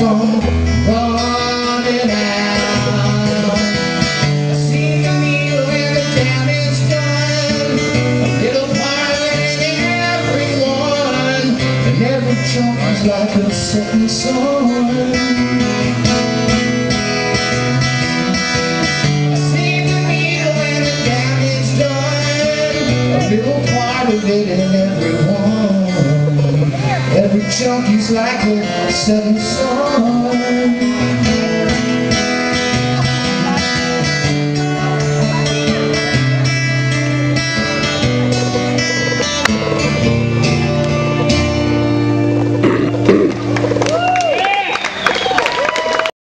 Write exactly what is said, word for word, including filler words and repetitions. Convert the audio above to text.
come running out. I see the needle when the damage done, a little part in everyone, and every chunk is like a setting sun. I see the needle when the damage done, a little part of it in everyone. Every chunk is like a setting sun.